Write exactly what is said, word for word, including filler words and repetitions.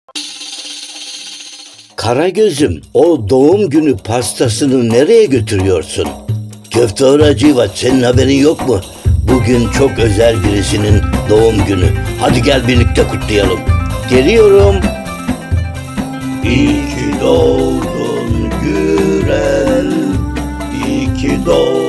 Karagöz'üm, o doğum günü pastasını nereye götürüyorsun? Köfteci Hacivat, senin haberin yok mu? Bugün çok özel birisinin doğum günü. Hadi gel birlikte kutlayalım. Geliyorum. İyi ki doğdun Gürel, İyi ki doğdun